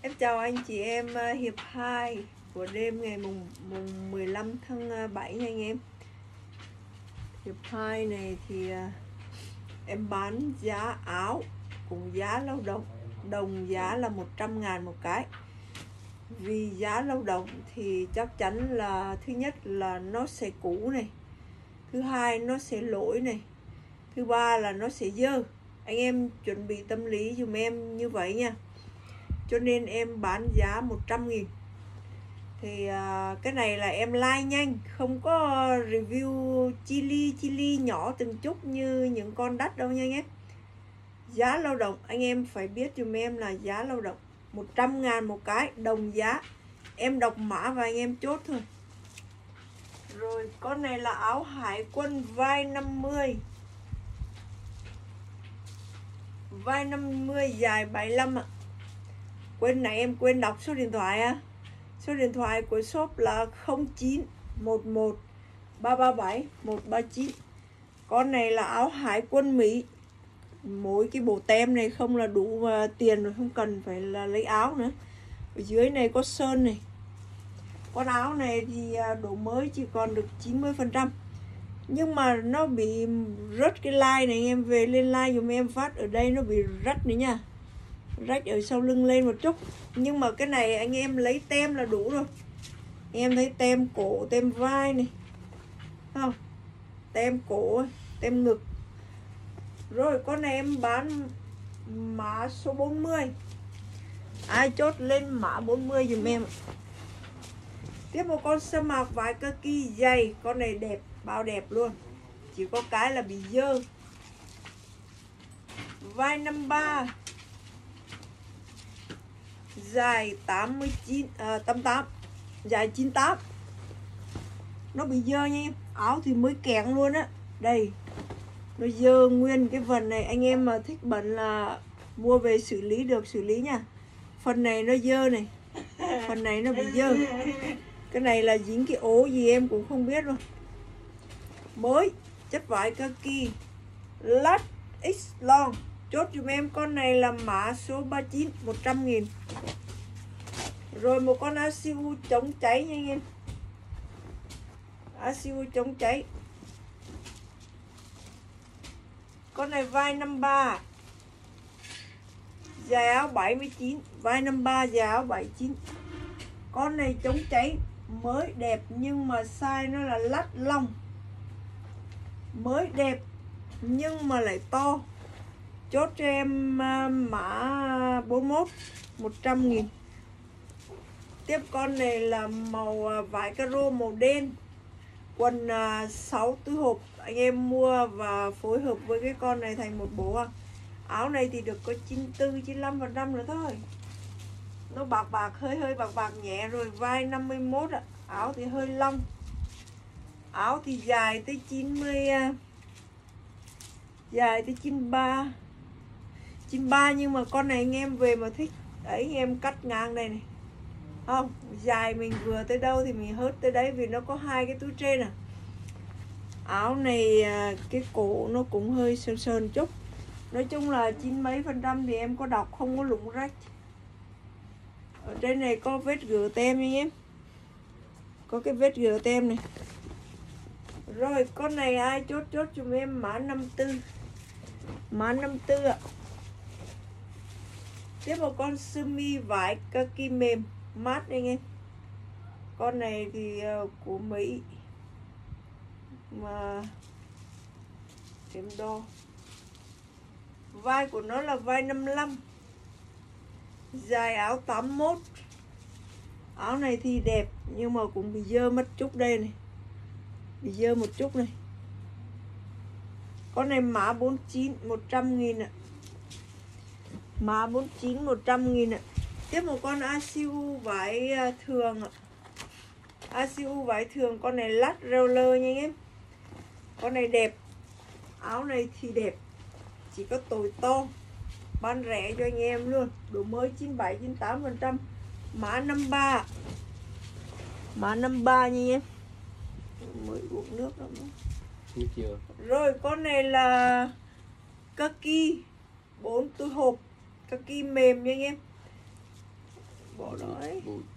Em chào anh chị em hiệp 2 của đêm ngày mùng 15 tháng 7 nha anh em. Hiệp 2 này thì em bán giá áo cùng giá lao động, đồng giá là 100.000 một cái. Vì giá lao động thì chắc chắn là thứ nhất là nó sẽ cũ này, thứ hai nó sẽ lỗi này, thứ ba là nó sẽ dơ. Anh em chuẩn bị tâm lý dùm em như vậy nha. Cho nên em bán giá 100.000. Thì cái này là em like nhanh, không có review chili nhỏ từng chút như những con đắt đâu nha anh em. Giá lao động anh em phải biết dùm em là giá lao động 100.000 một cái, đồng giá. Em đọc mã và anh em chốt thôi. Rồi con này là áo hải quân vai 50, vai 50 dài 75 ạ. Quên nãy em quên đọc số điện thoại á. Số điện thoại của shop là 0911 337 139. Con này là áo hải quân Mỹ. Mỗi cái bộ tem này không là đủ tiền rồi, không cần phải là lấy áo nữa. Ở dưới này có sơn này. Con áo này thì độ mới chỉ còn được 90%. Nhưng mà nó bị rớt cái line này, anh em về lên line dùm em phát. Ở đây nó bị rách nữa nha, rách ở sau lưng lên một chút. Nhưng mà cái này anh em lấy tem là đủ rồi. Em thấy tem cổ, tem vai này, không, tem cổ, tem ngực. Rồi con này em bán mã số 40. Ai chốt lên mã 40 dùm em. Tiếp một con sa mạc vải kaki dày. Con này đẹp, bao đẹp luôn. Chỉ có cái là bị dơ. Vai 53, dài 88, dài 98. Nó bị dơ nha em. Áo thì mới kẹn luôn á. Đây, nó dơ nguyên cái phần này. Anh em mà thích bẩn là mua về xử lý được, xử lý nha. Phần này nó dơ này, phần này nó bị dơ. Cái này là dính cái ố gì em cũng không biết luôn. Mới, chất vải kaki, lát X long. Chốt dùm em con này là mã số 39, 100.000. Rồi một con ACU chống cháy nha anh em. ACU chống cháy. Con này vai 53, dài áo 79. Vai 53 dài áo 79. Con này chống cháy, mới đẹp nhưng mà size nó là lát long. Mới đẹp nhưng mà lại to. Chốt cho em mã 41, 100.000. Tiếp con này là màu vải caro màu đen. Quần 6 túi hộp. Anh em mua và phối hợp với cái con này thành một bộ. Áo này thì được có 94-95% nữa thôi. Nó bạc hơi bạc nhẹ rồi. Vai 51 ạ. Áo thì hơi long. Áo thì dài tới 90, dài tới 93 nhưng mà con này anh em về mà thích ấy em cắt ngang đây này, không dài mình vừa tới đâu thì mình hớt tới đấy, vì nó có hai cái túi trên à. Áo này cái cổ nó cũng hơi sơn chút. Nói chung là 90 mấy % thì em có đọc, không có lủng rách. Ở trên này có vết rửa tem nha em, có cái vết rửa tem này. Rồi con này ai chốt cho em mã 54, mã 54 ạ. Tiếp một con sơ mi vải kaki mềm mát anh em. Con này thì của Mỹ mà em đo. Vai của nó là vai 55, dài áo 81. Áo này thì đẹp nhưng mà cũng bị dơ mất chút đây này, bị dơ một chút này. Con này mã 49, 100.000 ạ. Mã 49, 100.000 ạ. Tiếp một con ACU vải thường ạ. ACU vải thường. Con này lát roller nha anh em. Con này đẹp. Áo này thì đẹp, chỉ có tồi to. Bán rẻ cho anh em luôn. Độ mới 97-98%. Mã 53. Mã 53 nha anh em. Mới uống nước đó. Chưa. Rồi con này là kaki 4 túi hộp. Kaki mềm nha anh em. Bỏ đấy.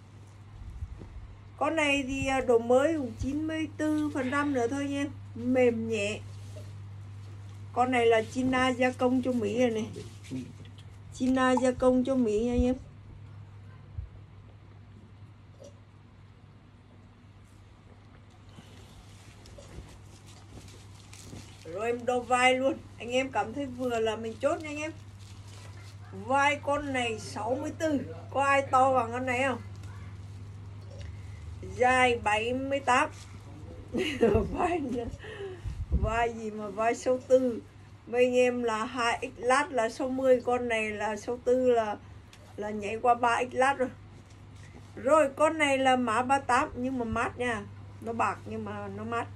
Con này thì độ mới cũng 94% nữa thôi nha. Mềm nhẹ. Con này là China gia công cho Mỹ rồi này. China gia công cho Mỹ nha anh em. Rồi em đo vai luôn. Anh em cảm thấy vừa là mình chốt nha anh em. Vai con này 64. Có ai to bằng con này không? Dài 78. Vai gì mà vai số 4. Mấy anh em là 2x lát là số 10. Con này là số 4 là nhảy qua 3x lát rồi. Rồi con này là mã 38 nhưng mà mát nha. Nó bạc nhưng mà nó mát.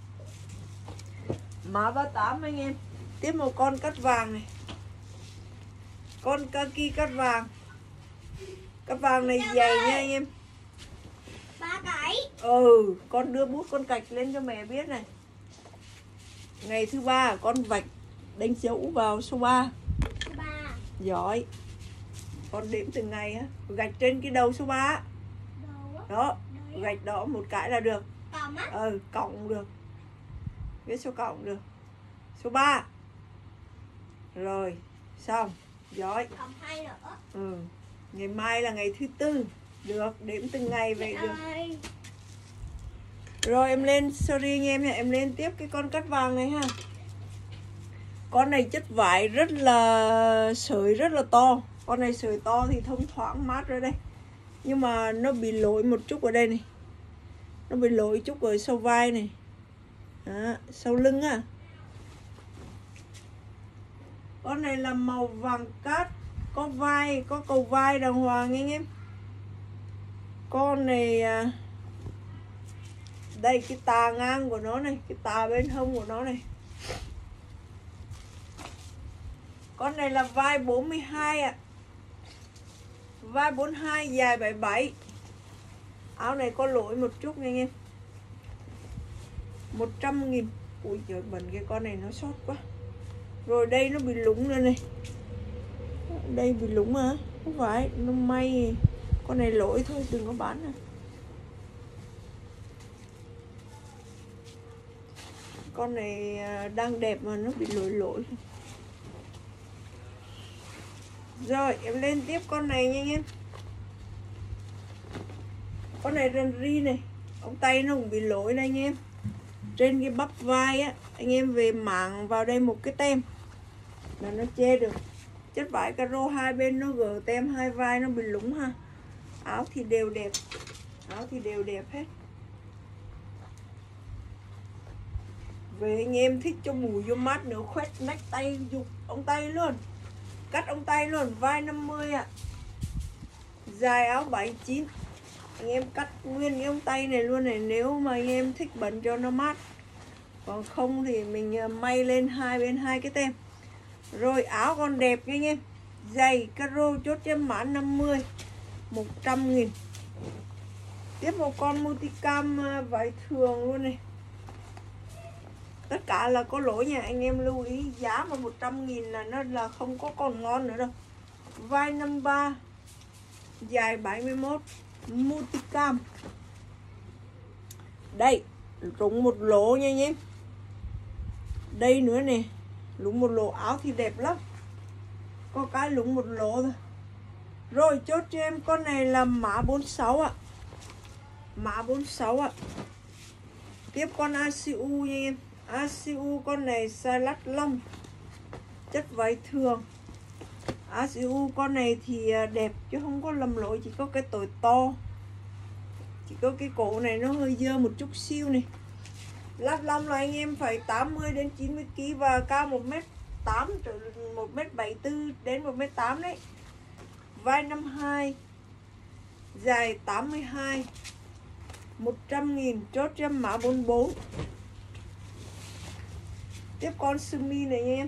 Mã 38 anh em. Tiếp một con cắt vàng này. Con kaki cắt vàng. Cắt vàng này dày nha anh em. 3 cái. Con đưa bút con gạch lên cho mẹ biết này. Ngày thứ 3 con vạch đánh dấu vào số 3. 3. Giỏi. Con đếm từng ngày á, gạch trên cái đầu số 3. Đó, gạch đó một cái là được. Cộng á? Cộng được. Viết số cộng được. Số 3. Rồi, xong. Giỏi. Cộng 2 nữa. Ngày mai là ngày thứ 4. Được, đếm từng ngày vậy được. Rồi em lên, sorry anh em nha, em lên tiếp cái con cắt vàng này ha. Con này chất vải rất là sợi rất là to. Con này sợi to thì thông thoáng mát rồi đây. Nhưng mà nó bị lỗi một chút ở đây này. Nó bị lỗi chút ở sau vai này. Đó, sau lưng á. Con này là màu vàng cát. Có vai, có cầu vai đàng hoàng anh em. Con này đây cái tà ngang của nó này, cái tà bên hông của nó này. Con này là vai 42 ạ. Vai 42 dài 77. Áo này có lỗi một chút nha anh em. 100.000. Ui trời bẩn cái con này nó sót quá. Rồi đây nó bị lủng rồi này. Đây bị lủng mà. Không phải, nó may. Con này lỗi thôi, đừng có bán nè. Con này đang đẹp mà nó bị lỗi. Rồi em lên tiếp con này nha anh em. Con này rần ri này. Ống tay nó cũng bị lỗi đây anh em. Trên cái bắp vai á, anh em về mảng vào đây một cái tem là nó che được. Chất vải caro hai bên nó gờ tem hai vai nó bị lủng ha. Áo thì đều đẹp. Áo thì đều đẹp hết. Về anh em thích cho bù vô mát nữa, khoét nách tay dục ống tay luôn. Cắt ống tay luôn, vai 50 ạ. Dài áo 79. Anh em cắt nguyên cái ống tay này luôn này, nếu mà anh em thích bẩn cho nó mát. Còn không thì mình may lên hai bên hai cái tem. Rồi áo còn đẹp nha anh em. Giày caro chốt cho mã 50, 100.000. Tiếp một con multicam vải thường luôn này. Tất cả là có lỗi nha, anh em lưu ý giá mà 100.000 là nó là không có còn ngon nữa đâu. Vai 53, dài 71, multicam. Đây, rụng một lỗ nha anh em. Đây nữa nè, lũng một lỗ, áo thì đẹp lắm. Có cái lũng một lỗ thôi. Rồi chốt cho em con này là mã 46 ạ. Mã 46 ạ. Tiếp con ACU nha em. ACU con này size lắt lông. Chất váy thường. ACU con này thì đẹp chứ không có lầm lỗi, chỉ có cái tội to. Chỉ có cái cổ này nó hơi dơ một chút xíu này. Lát lông là anh em phải 80 đến 90 kg và cao 1m8 1m74 đến 1m8 đấy. Vai 52, dài 82, 100.000, chốt cho mã 44. Tiếp con sơ mi này nha em.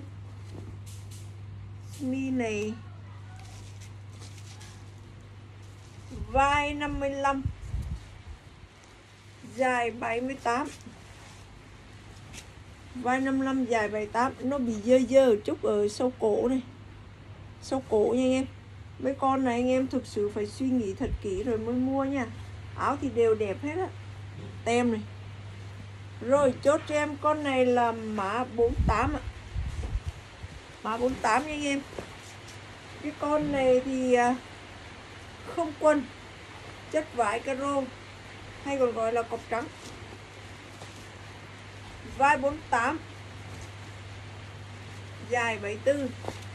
Sơ mi này vai 55, dài 78. Vai 55 dài 78, nó bị dơ dơ chút ở sau cổ này. Sau cổ nha anh em. Mấy con này anh em thực sự phải suy nghĩ thật kỹ rồi mới mua nha. Áo thì đều đẹp hết á. Tem này. Rồi chốt cho em con này là mã 48 ạ. Mã 48 nha anh em. Cái con này thì không quân, chất vải caro hay còn gọi là cọc trắng. Vai 48, dài 74.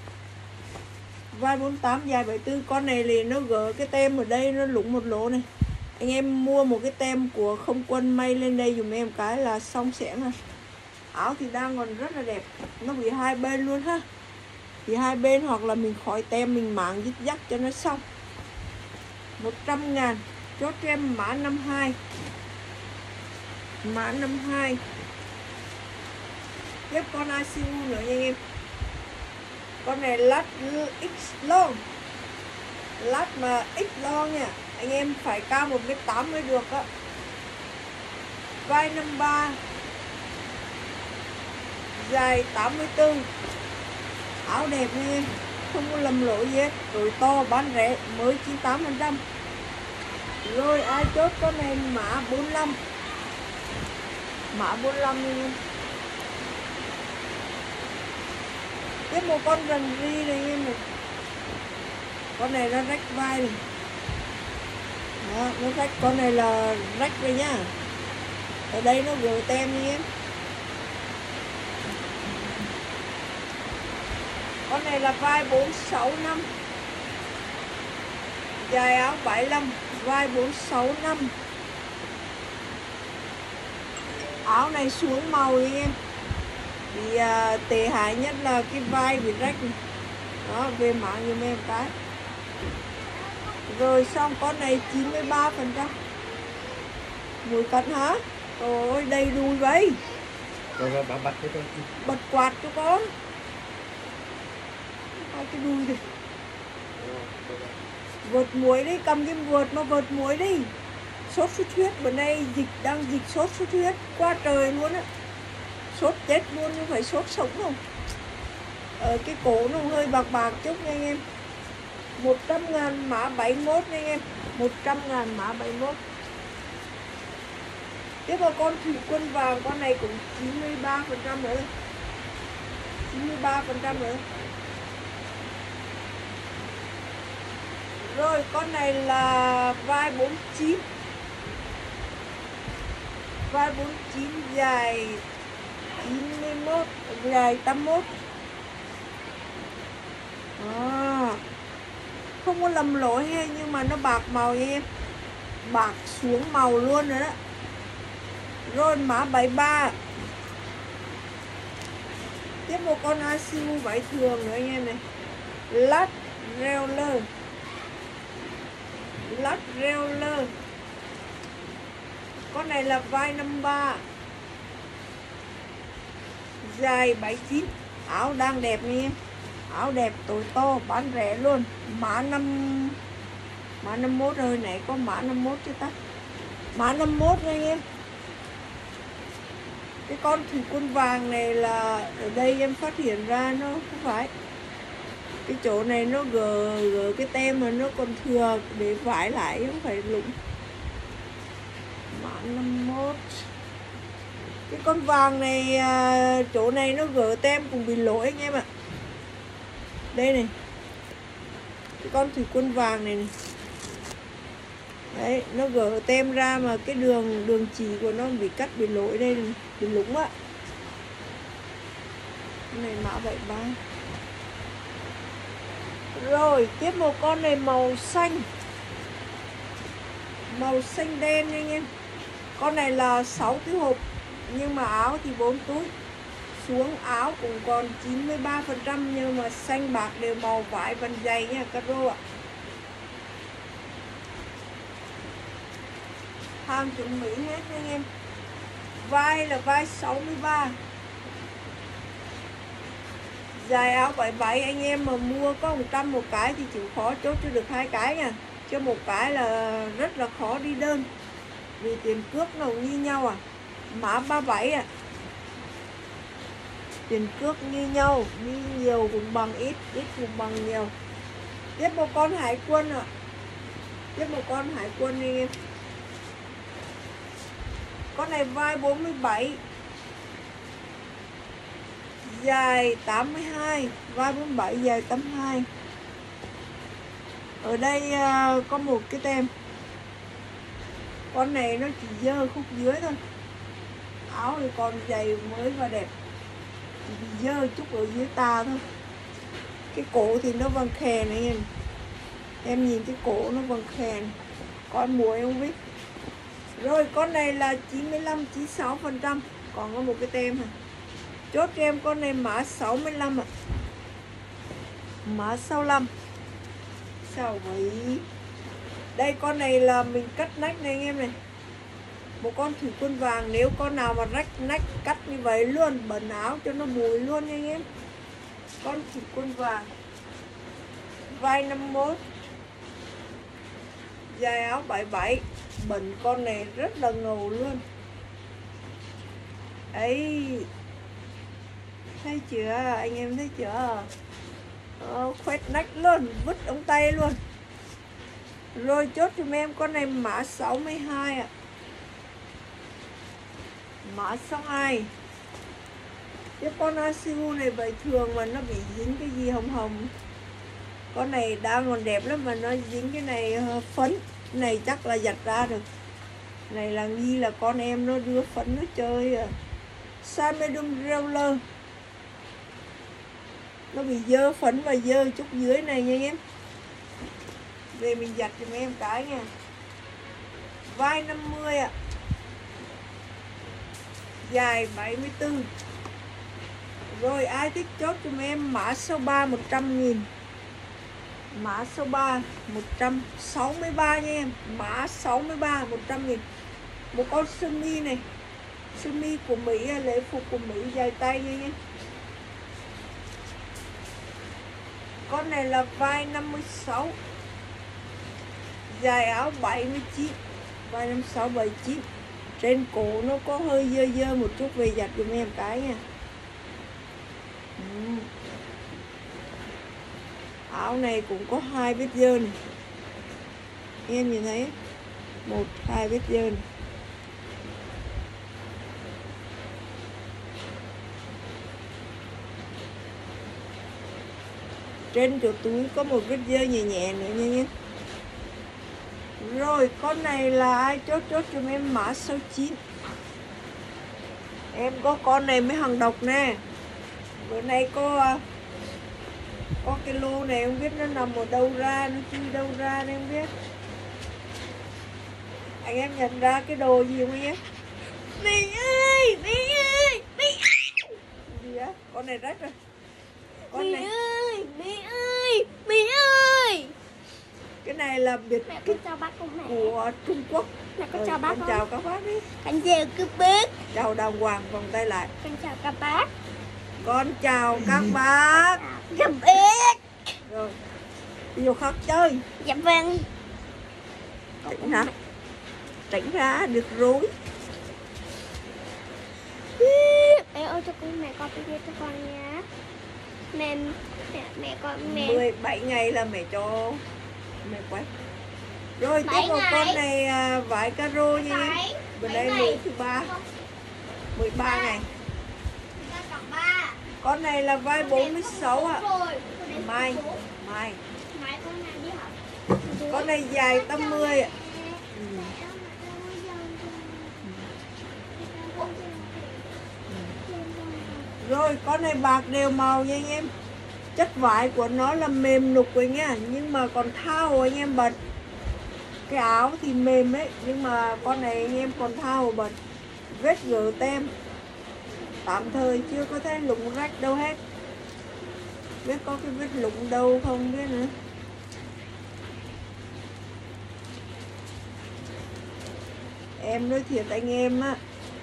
Vai 48 dài 74. Con này thì nó gỡ cái tem ở đây nó lủng một lỗ này. Anh em mua một cái tem của không quân may lên đây dùm em cái là xong xẻng rồi. Áo thì đang còn rất là đẹp. Nó bị hai bên luôn ha. Thì hai bên hoặc là mình khỏi tem mình mảng dứt dắt cho nó xong. 100.000. Chốt cho em mã 52. Mã 52. Tiếp con ICU nữa nha anh em. Con này lát X long. Lát mà X long nha. Anh em phải cao 1m8 mới được á. Vai 53, dài 84. Áo đẹp nha em, không có lầm lỗi gì hết. Rồi to bán rẻ mới 98%. Rồi ai chốt con này mã 45. Mã 45 nha em. Tiếp một con rần ri này em này. Con này nó rách vai này. Đó, nó rách, con này là rách rồi nhá. Ở đây nó gửi tem nha em. Con này là vai 465. Dài áo 75, vai 465. Áo này xuống màu nha em. Thì tệ hại nhất là cái vai bị rách này. Đó, về mạng giùm em cái. Rồi xong con này 93%. Mùi cắn hả? Ôi đầy đùi vậy. Rồi bật cái con. Bật quạt cho con. Hai cái đùi đi. Vợt muối đi, cầm cái vợt mà vợt muối đi. Sốt xuất huyết, bữa nay đang dịch sốt xuất huyết qua trời luôn á. Sốt chết luôn nhưng phải sốt sống không. Ở cái cổ nó hơi bạc bạc chút nha anh em. 100.000 mã 71 nha anh em. 100.000 mã 71. Tiếp vào con thủy quân vàng, con này cũng 93% nữa. 93% nữa. Rồi con này là vai 49. Vai 49 dài 91, dài 81. Không có lầm lỗi hay, nhưng mà nó bạc màu nha em. Bạc xuống màu luôn rồi đó. Rồi mã 73. Tiếp một con ICU vải thường nữa anh em này. Lát Reoler. Lát Reoler. Con này là vai 53, dài 79. Áo đang đẹp nha em. Áo đẹp tối to bán rẻ luôn. Mã 51 rồi này, có mã 51 chứ ta. Mã 51 nha anh em. Cái con thủy quân vàng này là ở đây em phát hiện ra nó không phải. Cái chỗ này nó gờ cái tem mà nó còn thừa để vải lại, không phải lụng. Mã 51. Cái con vàng này chỗ này nó gỡ tem cũng bị lỗi anh em ạ. Đây này. Cái con thủy quân vàng này này. Đấy, nó gỡ tem ra mà cái đường chỉ của nó bị cắt bị lỗi đây này, bị lủng á. Cái này mã 73. Rồi, tiếp một con này màu xanh. Màu xanh đen nha anh em. Con này là 6 cái hộp, nhưng mà áo thì 4 túi. Xuống áo cũng còn 93%, nhưng mà xanh bạc đều màu vải vân dày nha, caro ạ. Hàng chuẩn Mỹ hết nha anh em. Vai là vai 63. Dài áo 77. Anh em mà mua có 100 một cái thì chịu khó chốt cho được 2 cái nha. Chứ một cái là rất là khó đi đơn. Vì tiền cước nó như nhau à. Mã 37 à. Tiền cước như nhau. Đi nhiều cũng bằng ít, ít cũng bằng nhiều. Tiếp một con hải quân ạ. Tiếp một con hải quân đi em. Con này vai 47, dài 82, vai 47 dài 82. Ở đây có một cái tem. Con này nó chỉ dơ khúc dưới thôi. Áo thì còn giày mới và đẹp, chỉ bị dơ chút ở dưới ta thôi. Cái cổ thì nó vàng khè này em nhìn cái cổ nó vàng khè này. Con mùa em không biết. Rồi con này là 95-96%. Còn có một cái tem hả. Chốt cho em con này mã 65 ạ. Mã 65. Sao vậy? Đây con này là mình cắt nách này anh em này. Một con thủy quân vàng. Nếu con nào mà rách nách cắt như vậy luôn, bẩn áo cho nó mùi luôn nha anh em. Con thủy quân vàng, vai 51, dài áo 77. Bẩn con này rất là ngầu luôn. Ấy, thấy chưa? Anh em thấy chưa? Khoét nách luôn, vứt ống tay luôn. Rồi chốt cho em con này mã 62 ạ. Mã 62. Cái con ACU này vậy thường mà nó bị dính cái gì hồng hồng. Con này đang còn đẹp lắm mà nó dính cái này phấn. Cái này chắc là giặt ra được. Này là nghi là con em nó đưa phấn nó chơi à. Samedum Roller. Nó bị dơ phấn và dơ chút dưới này nha em. Về mình giặt cho mấy em cái nha. Vai 50 ạ. Dài 74. Rồi ai thích chốt cho mấy em mã số 3 100.000. Mã số 3 163 nha em. Mã 63 100.000. Một con sơ mi này. Sơ mi của Mỹ, lễ phục của Mỹ dài tay nha em. Con này là vai 56, dài áo 79, vai 56 79. Trên cổ nó có hơi dơ dơ một chút, về giặt giùm em cái nha. Áo này cũng có 2 vết dơ này. Em nhìn thấy 1, 2 vết dơ này. Trên chỗ túi có một vết dơ nhẹ nhẹ nữa nha nhé. Rồi con này là ai chốt cho em mã số 9. Em có con này mới hàng độc nè. Bữa nay có cái lô này không biết nó nằm ở đâu ra, nó chui đâu ra nên không biết. Anh em nhận ra cái đồ gì không anh em? Mẹ ơi, mẹ ơi, mẹ ơi. Gì á? Con này rách rồi. Mẹ ơi, mẹ ơi, mẹ ơi. Cái này là biệt Mẹ kích con chào bác không mẹ? của Trung Quốc. Mẹ con chào bác con không? chào các bác đi. Con chào các bác. Chào đàng hoàng, vòng tay lại. Con chào các bác. Con chào các bác. Các bác. Rồi, đi vô khóc chơi. Dạ vâng. Tỉnh hả? Tỉnh ra được rối. Ê ơi cho con mẹ coi video cho con nha. Mẹ con mẹ 17 ngày là mẹ cho mẹ quay. Rồi tiếp một con này vải caro nha em. Bữa nay lễ thứ 3, 13 ngày. Con này là vai 46 ạ. Mai Mai con nào đi học? Con này dài 80 ạ. Rồi con này bạc đều màu nha anh em. Chất vải của nó là mềm nục rồi nha, nhưng mà còn thao anh em bật. Cái áo thì mềm ấy, nhưng mà con này anh em còn thao bật. Vết gỡ tem tạm thời chưa có thấy lụng rách đâu hết. Biết có cái vết lụng đâu không biết nữa. Em nói thiệt anh em á,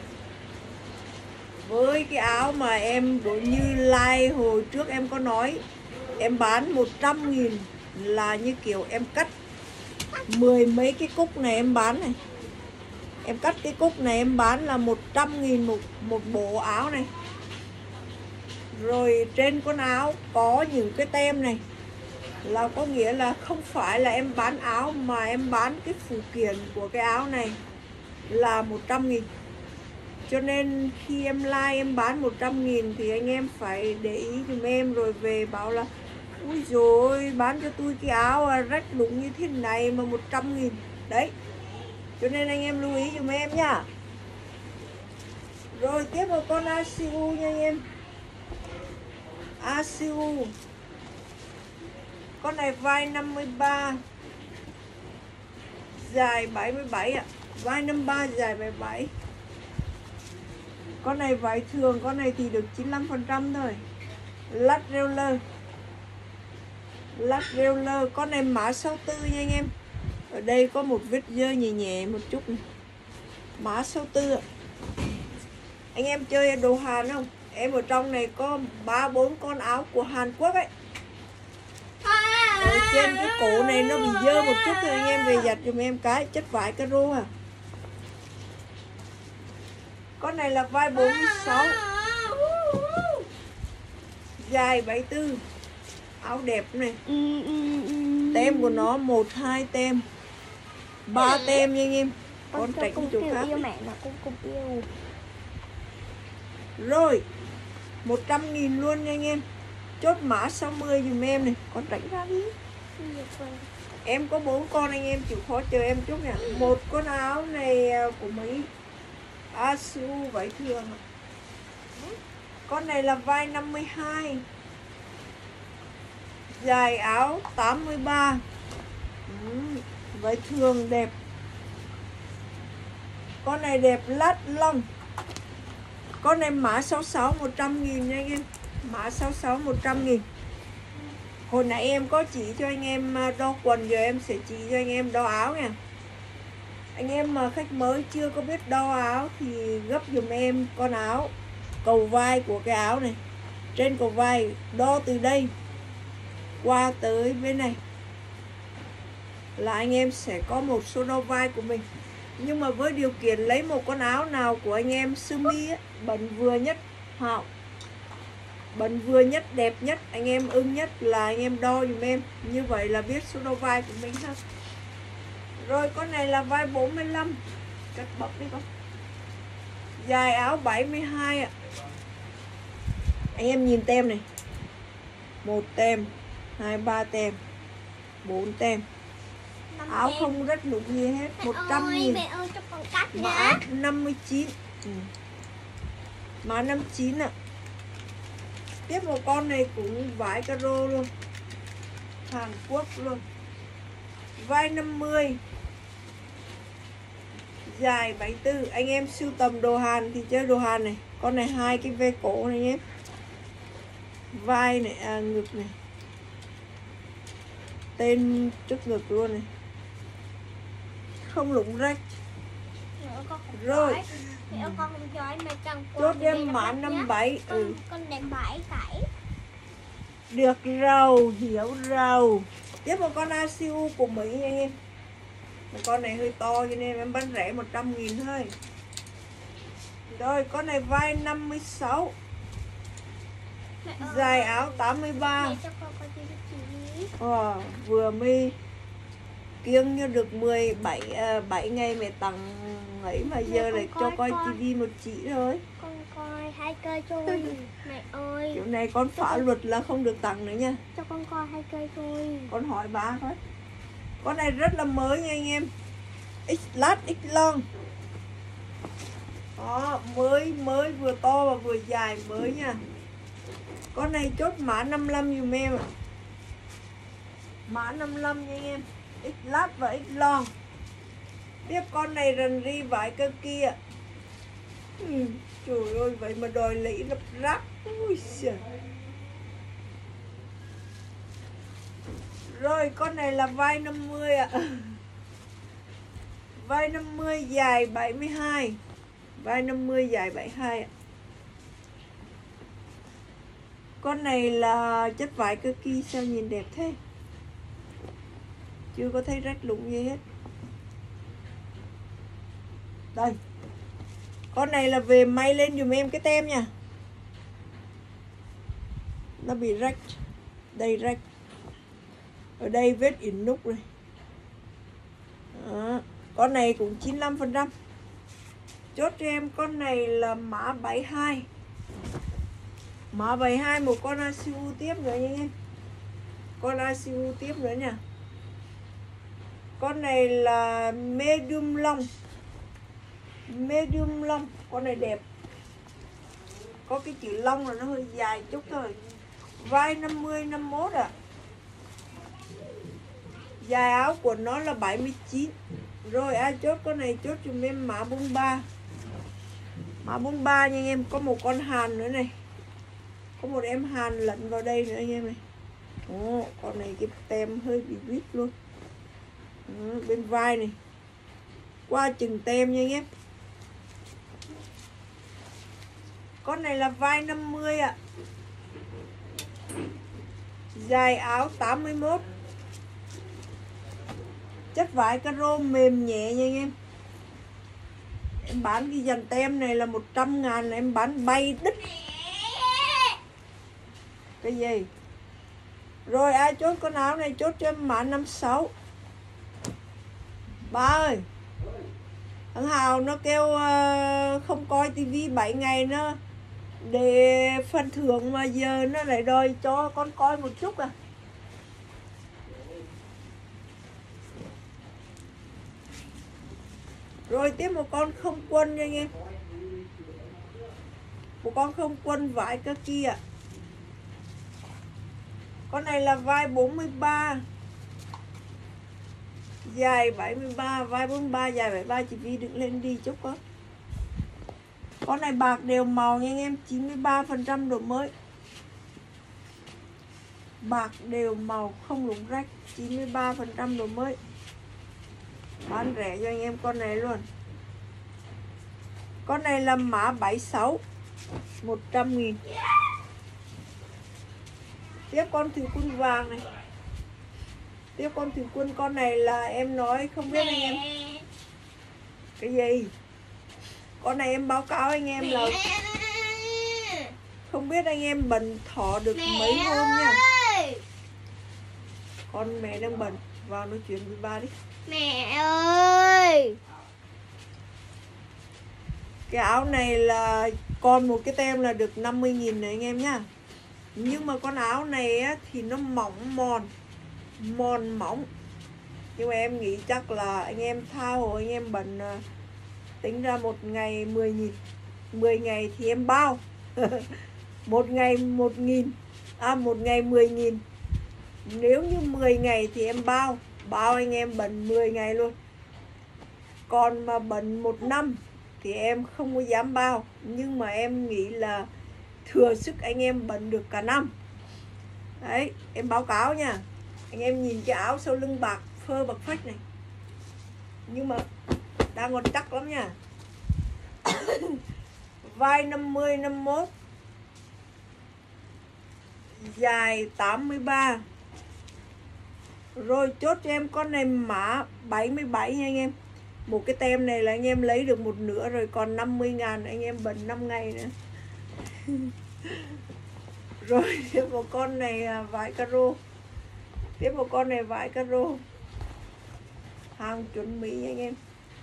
với cái áo mà em Đỗ Như like hồi trước em có nói em bán 100.000 là như kiểu em cắt 10 mấy cái cúc này em bán này. Em cắt cái cúc này em bán là 100.000 một bộ áo này. Rồi trên con áo có những cái tem này. là có nghĩa là không phải là em bán áo mà em bán cái phụ kiện của cái áo này là 100.000. Cho nên khi em like em bán 100.000 thì anh em phải để ý giùm em, rồi về bảo là ui dồi bán cho tôi cái áo rách lụng như thế này mà 100.000. Đấy, cho nên anh em lưu ý giùm em nhá. Rồi tiếp vào con ACU nha anh em. ACU con này vai 53 dài 77 ạ. Vai 53 dài 77. Con này vải thường, con này thì được 95% thôi. Lát rêu lơ. Con này mã 64 nha anh em. Ở đây có một vết dơ nhẹ nhẹ một chút này. Mã 64 ạ. Anh em chơi đồ Hàn không? Em ở trong này có 3-4 con áo của Hàn Quốc ấy. Ở trên cái cổ này nó bị dơ một chút thôi, anh em về giặt giùm em cái, chất vải caro à. Con này là vai 46 dài 74. Áo đẹp này. Tem của nó 1-2 tem, 3 tem nha anh em. Con tránh chỗ khác. Yêu mẹ mà cũng yêu. Rồi 100.000 luôn nha anh em. Chốt mã 60 dùm em này. Con tránh ra đi. Em có 4 con, anh em chịu khó chờ em chút nè. Một con áo này của Mỹ, ASU vải thường. Con này là vai 52 dài áo 83. Vải thường đẹp. Con này đẹp lát lông. Con này mã 66 100.000 nha anh em. Mã 66 100.000. Hồi nãy em có chỉ cho anh em đo quần, giờ em sẽ chỉ cho anh em đo áo nha. Anh em mà khách mới chưa có biết đo áo thì gấp dùm em con áo cầu vai của cái áo này. Trên cầu vai đo từ đây qua tới bên này là anh em sẽ có một số đo vai của mình. Nhưng mà với điều kiện lấy một con áo nào của anh em sơ mi á, bẩn vừa nhất, bẩn vừa nhất, đẹp nhất, anh em ưng nhất là anh em đo dùm em. Như vậy là biết số đo vai của mình ha. Rồi con này là vai 45. Cắt bọc đi con. Dài áo 72 ạ. Anh em nhìn tem này. 1 tem, 2, 3 tem, 4 tem. Áo không rách lụng gì hết. 100.000. Mẹ ơi cho con cắt Mã 59. Mã 59 ạ. Tiếp một con này cũng vải caro luôn, Hàn Quốc luôn. Vai 50 dài 74. Anh em sưu tầm đồ Hàn thì chơi đồ Hàn này. Con này 2 cái ve cổ này nhé. Vai này, ngực này, tên trước ngực luôn này, không lủng rách. Rồi chốt em mã 57. Con đẹp 7. Được rồi, hiểu rồi. Tiếp một con ACU của Mỹ nha anh em. Con này hơi to cho nên em bán rẻ 100.000 thôi. Rồi con này vai 56 dài áo 83. Vừa mới kiêng như được 7 ngày mẹ tặng ấy mà giờ lại cho coi tivi một chị thôi. Con coi 2 cây thôi. Mẹ ơi. Kiểu này con phá luật là không được tặng nữa nha. Cho con coi 2 cây thôi. Con hỏi bà thôi. Con này rất là mới nha anh em. X lát X long. Đó, mới vừa to và vừa dài, mới nha. Con này chốt mã 55 dùm em ạ. Mã 55 nha anh em. X lát và X long. Tiếp con này rần ri vải cơ kia. Trời ơi, vậy mà đòi lấy lắp ráp. Ui giời. Rồi con này là vai 50 ạ. Vai 50 dài 72. Vai 50 dài 72 ạ. Con này là chất vải cơ kỳ, sao nhìn đẹp thế. Chưa có thấy rách lụng gì hết. Đây. Con này là về may lên dùm em cái tem nha. Nó bị rách. Đây rách. Ở đây vết in nút này. Đó. Con này cũng 95%. Chốt cho em con này là mã 72. Mã 72 một con ACU tiếp nữa nha em. Con ACU tiếp nữa nha. Con này là medium long. Medium long. Con này đẹp. Có cái chữ long là nó hơi dài chút thôi. Vai 50, 51 ạ. Dài áo của nó là 79. Rồi ai chốt con này chốt cho em mã 43. Mã 43 nha anh em. Có một con Hàn nữa này. Có một em Hàn lẫn vào đây nữa anh em này. Ồ, con này cái tem hơi bị vít luôn. Đó, bên vai này. Qua chừng tem nha anh em. Con này là vai 50 ạ. Dài áo 81. Chất vải caro mềm nhẹ nha anh em. Em bán cái dàn tem này là 100.000 là em bán bay đứt. Cái gì? Rồi ai chốt con áo này chốt cho em mã 56. Ba ơi, thằng Hào nó kêu không coi tivi 7 ngày nữa để phần thưởng mà giờ nó lại đòi cho con coi một chút à. Rồi tiếp một con không quân nha anh em. Một con không quân vải kaki ạ. Con này là vai 43. Dài 73, vai 43, dài 73. Chị Vi đừng lên đi chút có. Con này bạc đều màu nha anh em. 93% độ mới. Bạc đều màu không lủng rách. 93% độ mới. Bán rẻ cho anh em con này luôn. Con này là mã 76. 100.000. Tiếp con thủy quân vàng này. Tiếp con thủy quân, con này là em nói không biết anh em. Cái gì? Con này em báo cáo anh em là không biết anh em bận thọ được mấy hôm nha. Con mẹ đang bận. Vào nói chuyện với ba đi. Mẹ ơi. Cái áo này là còn một cái tem là được 50.000 này anh em nhá. Nhưng mà con áo này á, thì nó mỏng mòn mỏng. Nhưng mà em nghĩ chắc là anh em tha hồ anh em bận tính ra một ngày 10.000. 10 ngày thì em bao. Một ngày 1.000. Một ngày 10.000. Nếu như 10 ngày thì em bao anh em bận 10 ngày luôn. Còn mà bận 1 năm thì em không có dám bao. Nhưng mà em nghĩ là thừa sức anh em bận được cả năm. Đấy, em báo cáo nha. Anh em nhìn cái áo sau lưng bạc, phơ bạc phách này. Nhưng mà đang còn chắc lắm nha. Vai 50, 51. Dài 83. Rồi chốt cho em con này mã 77 nha anh em. Một cái tem này là anh em lấy được một nửa rồi, còn 50.000 anh em bận 5 ngày nữa. Rồi tiếp một con này vải caro. Tiếp một con này vải caro. Hàng chuẩn Mỹ nha anh em.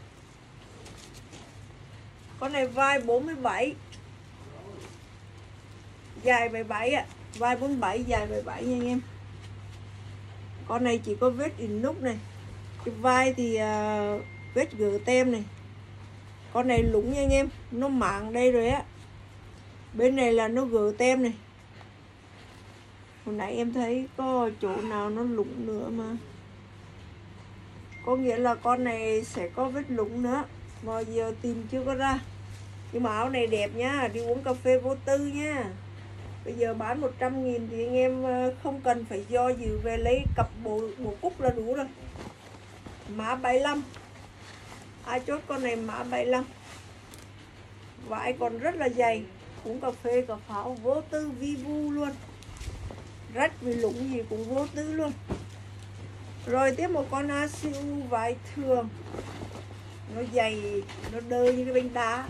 Con này vai 47. Dài 77 ạ. Vai 47 dài 77 nha anh em. Con này chỉ có vết in nút này. Cái vai thì vết gỡ tem này. Con này lủng nha anh em. Nó mảng đây rồi á. Bên này là nó gỡ tem này. Hồi nãy em thấy có chỗ nào nó lủng nữa mà. Có nghĩa là con này sẽ có vết lủng nữa. Mà giờ tìm chưa có ra. Nhưng mà áo này đẹp nhá. Đi uống cà phê vô tư nha. Bây giờ bán 100.000 thì anh em không cần phải do dự về lấy cặp bộ cúc là đủ rồi. Mã 75. Ai chốt con này mã 75. Vải còn rất là dày. Uống cà phê cà pháo vô tư vi vu luôn. Rách vì lũng gì cũng vô tư luôn. Rồi tiếp một con ACU vải thường. Nó dày, nó đơ như cái bánh đá.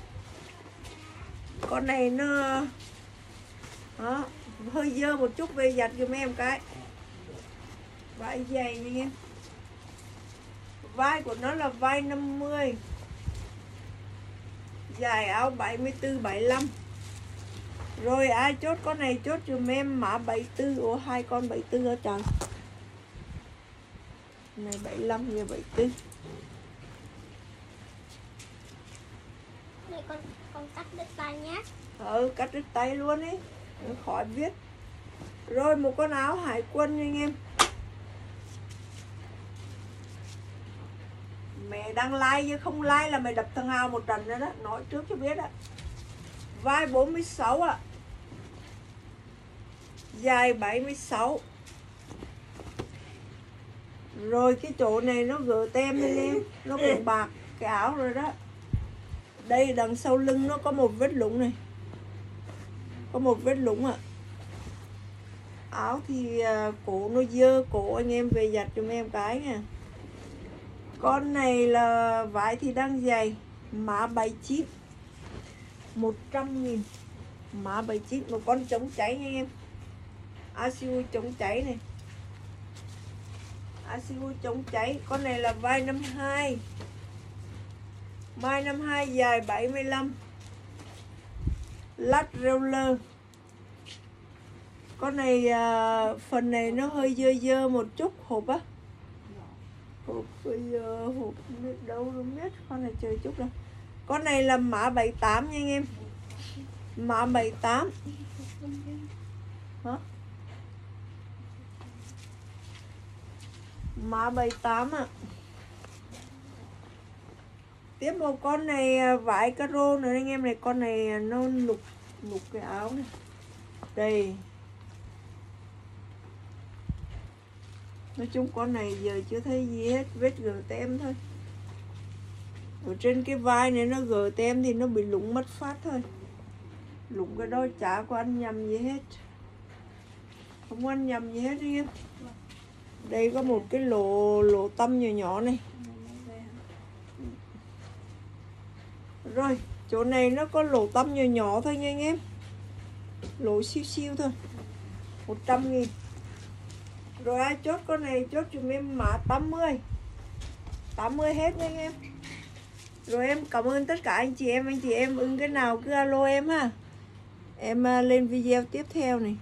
Con này nó đó, hơi dơ một chút, về giặt giùm em cái. Vai dày nha anh em. Vai của nó là vai 50, dài áo 74 75. Rồi ai chốt con này chốt giùm em mã 74. Ủa hai con 74 ở trời. Này 75 và 74. Này con cắt đứt tay nhé. Cắt đứt tay luôn ấy, khỏi viết. Rồi một con áo hải quân nha anh em. Mẹ đang like chứ không like là mày đập thằng Hào một trận nữa đó, nói trước cho biết á. Vai 46 ạ. Dài 76. Rồi cái chỗ này nó gỡ tem lên em, nó cũng bạc cái áo rồi đó. Đây đằng sau lưng nó có một vết lủng này, có một vết lủng ạ. Áo thì cổ nó dơ, cổ anh em về giặt cho em cái nha. Con này là vải thì đang dày, mã 79, 100.000. Mã 79, một con chống cháy nha anh em. ACU chống cháy này, ACU chống cháy. Con này là vai 52, vai 52 dài 75, lát roller. Con này phần này nó hơi dơ dơ một chút, hộp á. Hộp bây giờ hộp đâu không biết, con này chờ chút đâu. Con này là mã 78 nha anh em. Mã 78. Hả? Mã 78 ạ. Tiếp một con này vải caro nữa anh em này. Con này nó lục cái áo này. Đây. Nói chung con này giờ chưa thấy gì hết, vết gờ tem thôi. Ở trên cái vai này nó gờ tem thì nó bị lủng mất phát thôi. Lủng cái đó chả có ăn nhầm gì hết, không ăn nhầm gì hết anh em. Đây có một cái lỗ tâm nhỏ nhỏ này. Rồi chỗ này nó có lỗ tâm nhỏ nhỏ thôi nha anh em, lỗ siêu siêu thôi, 100.000. Rồi ai chốt con này chốt cho em mã 80. 80 hết nha anh em. Rồi em cảm ơn tất cả anh chị em ưng cái nào cứ alo em ha. Em lên video tiếp theo này.